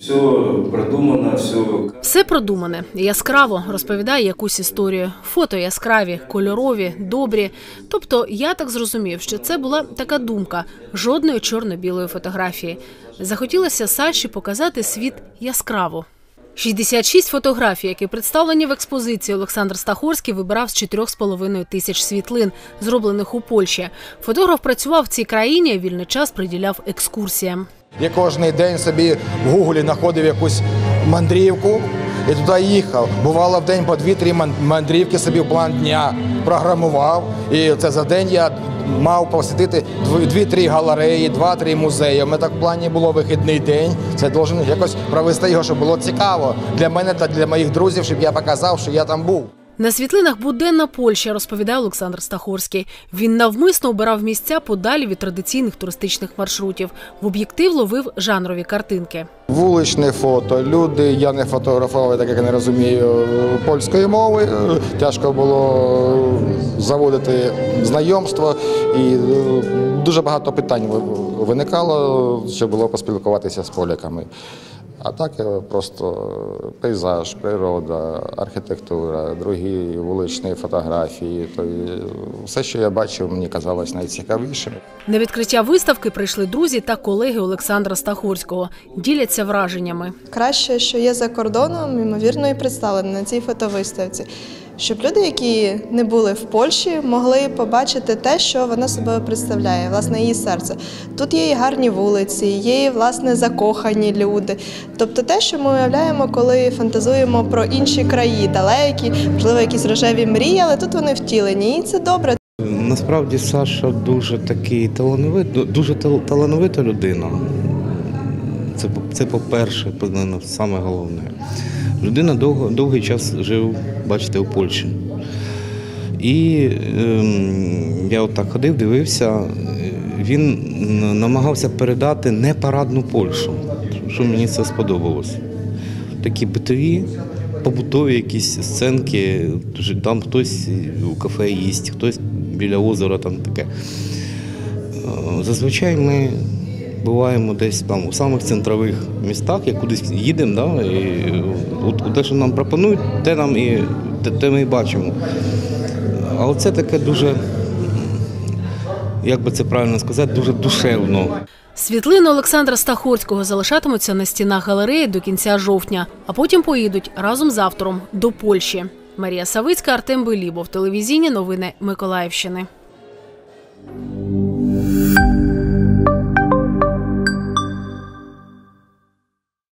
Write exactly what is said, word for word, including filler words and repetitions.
Все продумано, все... Все продумане, яскраво, розповідає якусь історію. Фото яскраві, кольорові, добрі. Тобто я так зрозумів, що це була така думка – жодної чорно-білої фотографії. Захотілося Саші показати світ яскраво. шістдесят шість фотографій, які представлені в експозиції, Олександр Стахурський вибирав з чотирьох з половиною тисяч світлин, зроблених у Польщі. Фотограф працював в цій країні, а вільний час приділяв екскурсіям. Я кожен день собі в Гуглі знаходив якусь мандрівку і туди їхав. Бувало в день по дві-три мандрівки собі в план дня програмував. І це за день я мав посетити дві-три галереї, два-три музеї. У мене так в плані було вихідний день. Це должен якось провести його, щоб було цікаво для мене та для моїх друзів, щоб я показав, що я там був. На світлинах буденна Польща, розповідає Олександр Стахурський. Він навмисно обирав місця подалі від традиційних туристичних маршрутів. В об'єктив ловив жанрові картинки. Вуличне фото. Люди, я не фотографував, так як я не розумію польської мови. Тяжко було заводити знайомство і дуже багато питань виникало, що було поспілкуватися з поляками. А так просто пейзаж, природа, архітектура, другі вуличні фотографії. То все, що я бачив, мені казалось найцікавішим. На відкриття виставки прийшли друзі та колеги Олександра Стахурського. Діляться враженнями. Краще, що є за кордоном, ймовірно, і представлено на цій фотовиставці. Щоб люди, які не були в Польщі, могли побачити те, що вона собою представляє, власне, її серце. Тут є і гарні вулиці, є і, власне, закохані люди. Тобто те, що ми уявляємо, коли фантазуємо про інші краї, далекі, можливо, якісь рожеві мрії, але тут вони втілені, і це добре. Насправді Саша дуже такий талановитий, дуже талановита людина. Це, це по-перше, саме головне. Людина довго, довгий час жив, бачите, у Польщі. І е, я отак ходив, дивився, він намагався передати непарадну Польщу, що мені це сподобалось. Такі битові, побутові якісь сценки, там хтось у кафе їсть, хтось біля озера, там таке. Зазвичай ми буваємо десь там у самих центрових містах, як кудись їдемо, да, і те, що нам пропонують, те, нам і, те, те ми і бачимо. А оце таке дуже, як би це правильно сказати, дуже душевно. Світлини Олександра Стахурського залишатимуться на стінах галереї до кінця жовтня, а потім поїдуть разом з автором до Польщі. Марія Савицька, Артем Белібов. Телевізійні новини Миколаївщини.